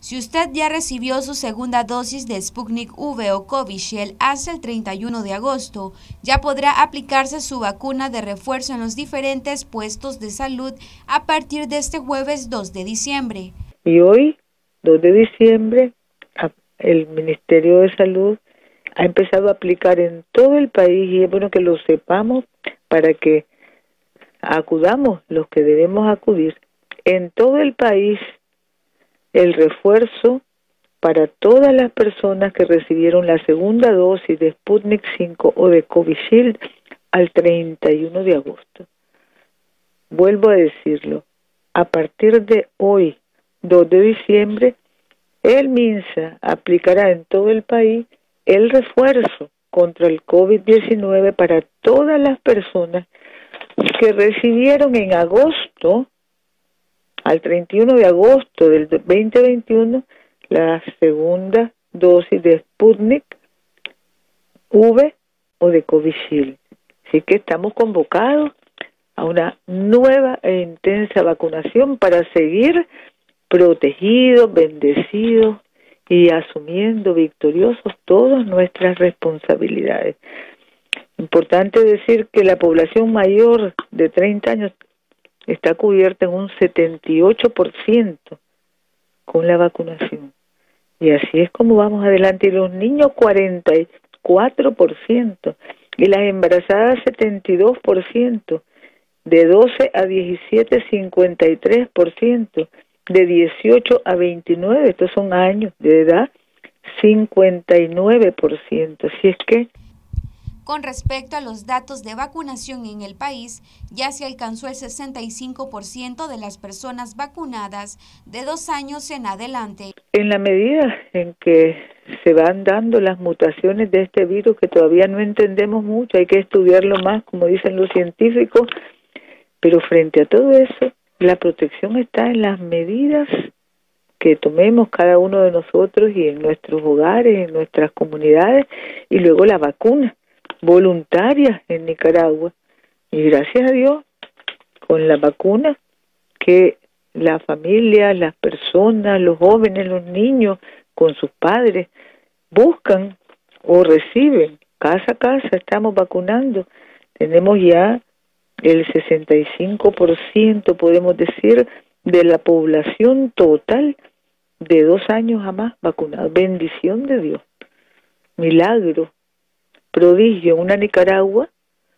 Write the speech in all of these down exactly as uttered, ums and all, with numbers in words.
Si usted ya recibió su segunda dosis de Sputnik V o Covishield hasta el treinta y uno de agosto, ya podrá aplicarse su vacuna de refuerzo en los diferentes puestos de salud a partir de este jueves dos de diciembre. Y hoy, dos de diciembre, el Ministerio de Salud ha empezado a aplicar en todo el país, y es bueno que lo sepamos para que acudamos los que debemos acudir. En todo el país, el refuerzo para todas las personas que recibieron la segunda dosis de Sputnik cinco o de Covishield al treinta y uno de agosto. Vuelvo a decirlo, a partir de hoy, dos de diciembre, el MINSA aplicará en todo el país el refuerzo contra el COVID diecinueve para todas las personas que recibieron en agosto, al treinta y uno de agosto del veinte veintiuno, la segunda dosis de Sputnik V o de Covishield. Así que estamos convocados a una nueva e intensa vacunación para seguir protegidos, bendecidos y asumiendo victoriosos todas nuestras responsabilidades. Importante decir que la población mayor de treinta años está cubierta en un setenta y ocho por ciento con la vacunación. Y así es como vamos adelante. Y los niños cuarenta y cuatro por ciento y las embarazadas setenta y dos por ciento, de doce a diecisiete cincuenta y tres por ciento, de dieciocho a veintinueve, estos son años de edad, cincuenta y nueve por ciento. Así es que con respecto a los datos de vacunación en el país, ya se alcanzó el sesenta y cinco por ciento de las personas vacunadas de dos años en adelante. En la medida en que se van dando las mutaciones de este virus, que todavía no entendemos mucho, hay que estudiarlo más, como dicen los científicos, pero frente a todo eso, la protección está en las medidas que tomemos cada uno de nosotros y en nuestros hogares, en nuestras comunidades, y luego la vacuna voluntarias en Nicaragua. Y gracias a Dios, con la vacuna, que la familia, las personas, los jóvenes, los niños, con sus padres, buscan o reciben. Casa a casa estamos vacunando. Tenemos ya el sesenta y cinco por ciento, podemos decir, de la población total de dos años a más vacunada. Bendición de Dios. Milagro. Prodigio, una Nicaragua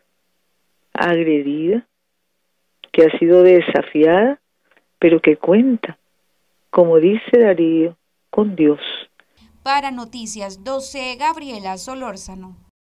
agredida, que ha sido desafiada, pero que cuenta, como dice Darío, con Dios. Para Noticias doce, Gabriela Solórzano.